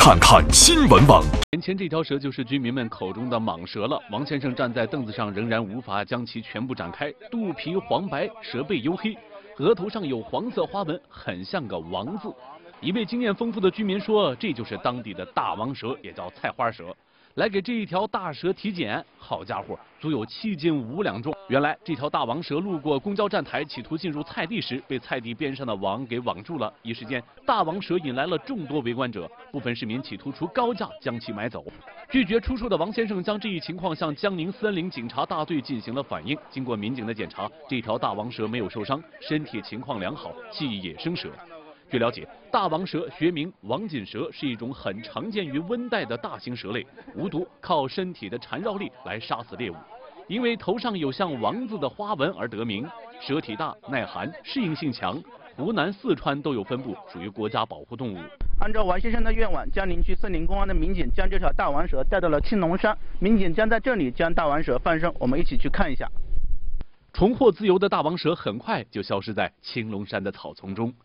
看看新闻网。 眼前这条蛇就是居民们口中的蟒蛇了。王先生站在凳子上，仍然无法将其全部展开。肚皮黄白，舌背黝黑，额头上有黄色花纹，很像个王字。一位经验丰富的居民说，这就是当地的大王蛇，也叫菜花蛇。来给这一条大蛇体检，好家伙，足有7斤5两重。原来这条大王蛇路过公交站台，企图进入菜地时，被菜地边上的网给网住了。一时间，大王蛇引来了众多围观者，部分市民企图出高价将其买走。拒绝出售的王先生将这一情况向江宁森林警察大队进行了反映。经过民警的检查，这条大王蛇没有受伤，身体情况良好，系野生蛇。据了解，大王蛇学名王锦蛇，是一种很常见于温带的大型蛇类，无毒，靠身体的缠绕力来杀死猎物。因为头上有像王字的花纹而得名。蛇体大、耐寒、适应性强，湖南、四川都有分布，属于国家保护动物。 按照王先生的愿望，江宁区森林公安的民警将这条大王蛇带到了青龙山，民警将在这里将大王蛇放生，我们一起去看一下。 重获自由的大王蛇很快就消失在青龙山的草丛中。